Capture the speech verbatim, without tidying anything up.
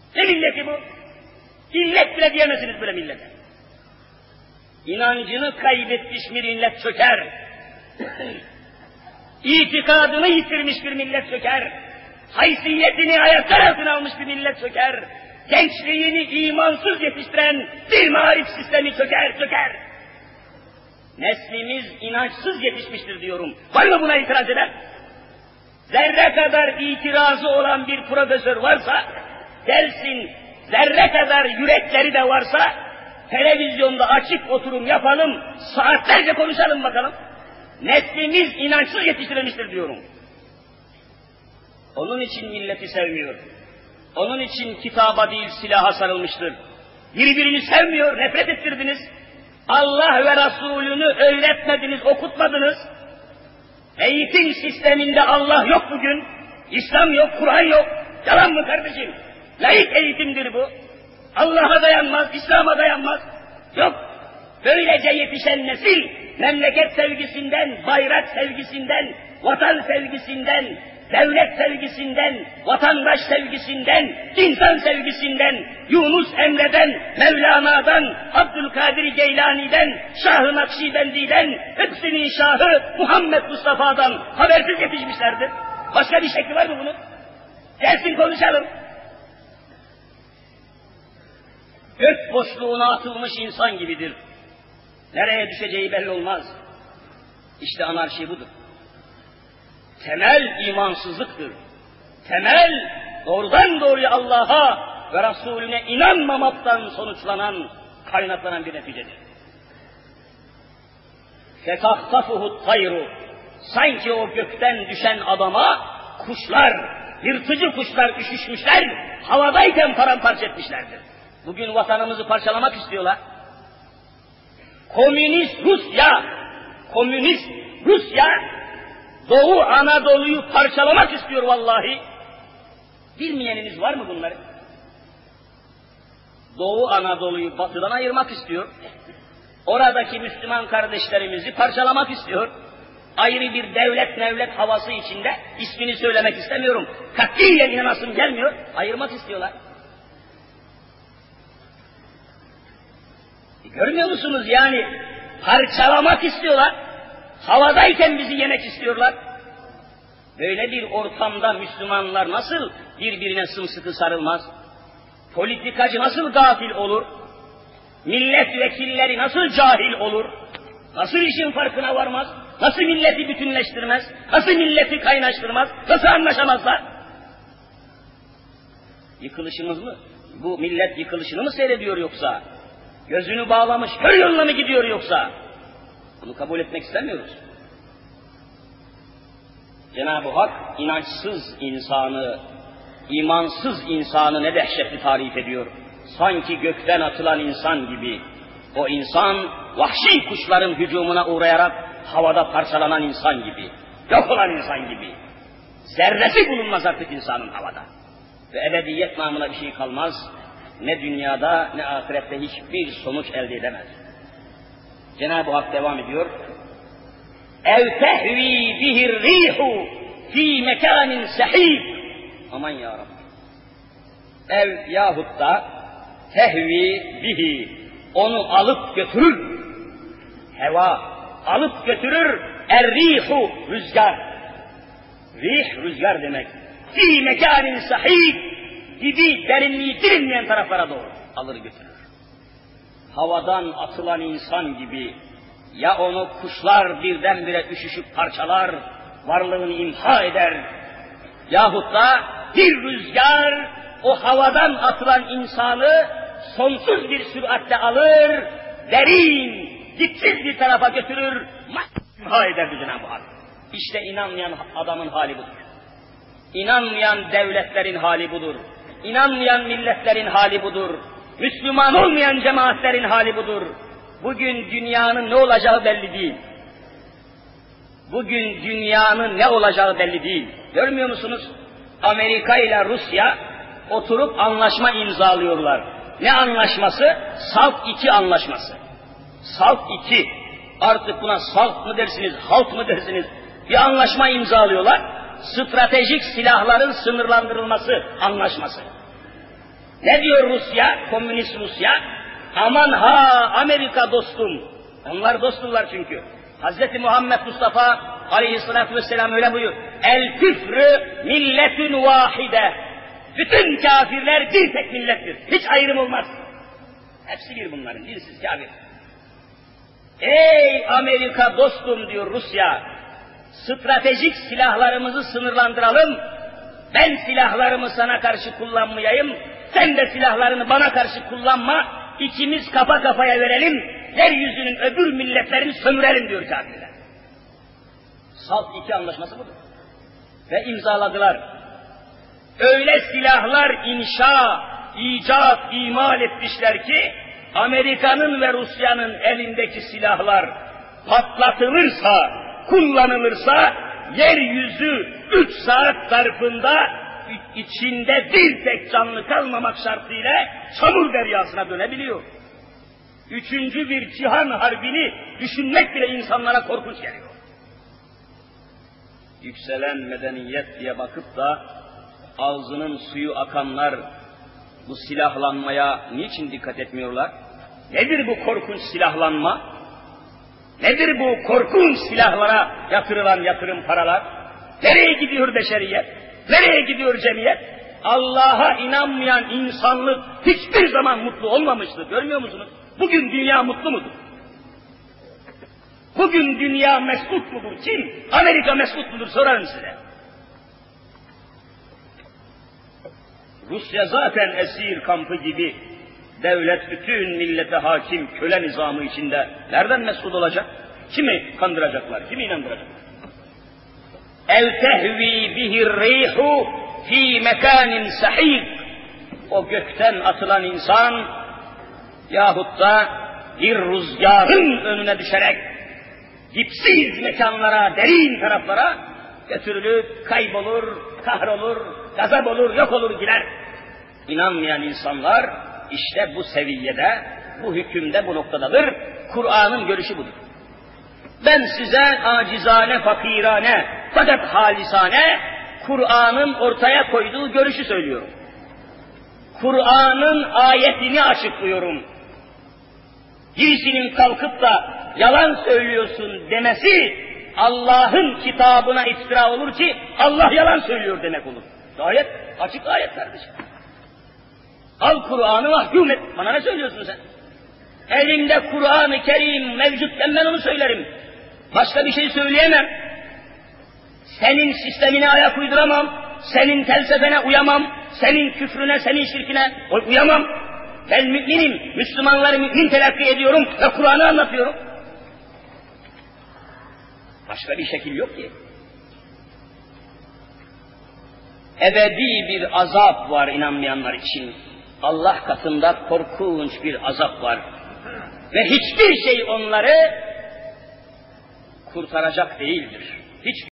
Ne milleti bu? İllet bile diyemezsiniz böyle millete. İnancını kaybetmiş bir millet çöker. İtikadını yitirmiş bir millet çöker. Haysiyetini ayaklar altına almış bir millet çöker. Gençliğini imansız yetiştiren bir marif sistemi çöker, çöker. Neslimiz inançsız yetişmiştir diyorum. Var mı buna itiraz eden? Zerre kadar itirazı olan bir profesör varsa, gelsin, zerre kadar yürekleri de varsa, televizyonda açık oturum yapalım, saatlerce konuşalım bakalım. Neslimiz inançsız yetiştirilmiştir diyorum. Onun için milleti sevmiyor. Onun için kitaba değil silaha sarılmıştır. Birbirini sevmiyor, nefret ettirdiniz. Allah ve Resulünü öğretmediniz, okutmadınız. Eğitim sisteminde Allah yok bugün. İslam yok, Kur'an yok. Yalan mı kardeşim? Laik eğitimdir bu. Allah'a dayanmaz, İslam'a dayanmaz. Yok. Böylece yetişen nesil, memleket sevgisinden, bayrak sevgisinden, vatan sevgisinden, devlet sevgisinden, vatandaş sevgisinden, insan sevgisinden, Yunus Emre'den, Mevlana'dan, Abdülkadir Geylani'den, Şah-ı Nakşibendi'den, hepsinin Şahı Muhammed Mustafa'dan habersiz yetişmişlerdir. Başka bir şekli var mı bunun? Gelsin konuşalım. Gök boşluğuna atılmış insan gibidir. Nereye düşeceği belli olmaz. İşte anarşi budur. Temel imansızlıktır. Temel doğrudan doğruya Allah'a ve Resulüne inanmamaktan sonuçlanan, kaynaklanan bir neticedir. فَتَخْتَفُهُ الطَّيْرُ Sanki o gökten düşen adama kuşlar, yırtıcı kuşlar üşüşmüşler, havadayken paramparça etmişlerdir. Bugün vatanımızı parçalamak istiyorlar. Komünist Rusya, komünist Rusya, Doğu Anadolu'yu parçalamak istiyor vallahi. Bilmeyeniniz var mı bunları? Doğu Anadolu'yu batıdan ayırmak istiyor. Oradaki Müslüman kardeşlerimizi parçalamak istiyor. Ayrı bir devlet mevlet havası içinde, ismini söylemek istemiyorum. Katiyen inanasım gelmiyor, ayırmak istiyorlar. E, görmüyor musunuz yani? Parçalamak istiyorlar. Havadayken bizi yemek istiyorlar. Böyle bir ortamda Müslümanlar nasıl birbirine sımsıkı sarılmaz? Politikacı nasıl gafil olur? Milletvekilleri nasıl cahil olur? Nasıl işin farkına varmaz? Nasıl milleti bütünleştirmez? Nasıl milleti kaynaştırmaz? Nasıl anlaşamazlar? Yıkılışımız mı? Bu millet yıkılışını mı seyrediyor yoksa? Gözünü bağlamış, kör yoluna mı gidiyor yoksa? Bunu kabul etmek istemiyoruz. Cenab-ı Hak inançsız insanı, imansız insanı ne dehşetli tarif ediyor. Sanki gökten atılan insan gibi. O insan vahşi kuşların hücumuna uğrayarak havada parçalanan insan gibi. Yok olan insan gibi. Zerresi bulunmaz artık insanın havada. Ve ebediyet namına bir şey kalmaz. Ne dünyada ne ahirette hiçbir sonuç elde edemez. Cenab-ı Hak devam ediyor. اَوْ تَهْوِي بِهِ الرِّيحُ ف۪ي مَكَانٍ سَح۪يبٍ Aman ya Rabbi. Ev yahut da tehvi bihi, onu alıp götürür. Heva alıp götürür. Er-rihu, rüzgar. Rih, rüzgar demek. Fî mekânin sahîb, gibi derinliği bilinmeyen taraflara doğru alır götürür. Havadan atılan insan gibi, ya onu kuşlar birdenbire üşüşüp parçalar, varlığını imha eder, yahut da bir rüzgar o havadan atılan insanı sonsuz bir süratle alır, derin, dipsiz bir tarafa götürür, imha eder Cenab-ı Hak. İşte inanmayan adamın hali budur. İnanmayan devletlerin hali budur. İnanmayan milletlerin hali budur. Müslüman olmayan cemaatlerin hali budur. Bugün dünyanın ne olacağı belli değil. Bugün dünyanın ne olacağı belli değil. Görmüyor musunuz? Amerika ile Rusya oturup anlaşma imzalıyorlar. Ne anlaşması? Salt iki anlaşması. Salt iki. Artık buna salt mı dersiniz, halt mı dersiniz? Bir anlaşma imzalıyorlar. Stratejik silahların sınırlandırılması anlaşması. Ne diyor Rusya, komünist Rusya? Aman ha Amerika dostum. Onlar dosturlar çünkü. Hazreti Muhammed Mustafa aleyhissalatü vesselam öyle buyuruyor. El küfrü milletün vahide. Bütün kafirler bir tek millettir. Hiç ayrım olmaz. Hepsi bir bunların, dinsiz kafir. Ey Amerika dostum diyor Rusya. Stratejik silahlarımızı sınırlandıralım. Ben silahlarımı sana karşı kullanmayayım. Sen de silahlarını bana karşı kullanma. İkimiz kafa kafaya verelim. Yeryüzünün öbür milletlerini sömürelim diyor kafirler. Salt iki anlaşması budur. Ve imzaladılar. Öyle silahlar inşa, icat, imal etmişler ki Amerika'nın ve Rusya'nın elindeki silahlar patlatılırsa, kullanılırsa yeryüzü üç saat zarfında içinde bir tek canlı kalmamak şartıyla çamur deryasına dönebiliyor. Üçüncü bir cihan harbini düşünmek bile insanlara korkunç geliyor. Yükselen medeniyet diye bakıp da ağzının suyu akanlar bu silahlanmaya niçin dikkat etmiyorlar? Nedir bu korkunç silahlanma? Nedir bu korkunç silahlara yatırılan yatırım paralar? Nereye gidiyor beşeriyet? Nereye gidiyor cemiyet? Allah'a inanmayan insanlık hiçbir zaman mutlu olmamıştır. Görmüyor musunuz? Bugün dünya mutlu mudur? Bugün dünya mesut mudur? Kim? Amerika mesut mudur? Sorarım size. Rusya zaten esir kampı gibi. Devlet bütün millete hakim köle nizamı içinde. Nereden mesut olacak? Kimi kandıracaklar? Kimi inandıracaklar? El tehvi bihir rihu fi mekanin sahih. O gökten atılan insan yahut da bir rüzgarın önüne düşerek dipsiz mekanlara, derin taraflara götürülüp kaybolur, kahrolur, gazap olur, yok olur gider. İnanmayan insanlar işte bu seviyede, bu hükümde, bu noktadadır. Kur'an'ın görüşü budur. Ben size acizane, fakirane, fakat halisane Kur'an'ın ortaya koyduğu görüşü söylüyorum. Kur'an'ın ayetini açıklıyorum. Birisinin kalkıp da yalan söylüyorsun demesi Allah'ın kitabına iftira olur ki Allah yalan söylüyor demek olur. Ayet, açık ayet kardeşim. Al Kur'an'ı mahkum et. Bana ne söylüyorsun sen? Elimde Kur'an-ı Kerim mevcutken ben onu söylerim. Başka bir şey söyleyemem. Senin sistemine ayak uyduramam. Senin felsefene uyamam. Senin küfrüne, senin şirkine uyamam. Ben müminim. Müslümanları mümin telakki ediyorum ve Kur'an'ı anlatıyorum. Başka bir şekil yok ki. Ebedi bir azap var inanmayanlar için. Allah katında korkunç bir azap var. Ve hiçbir şey onları kurtaracak değildir. Hiç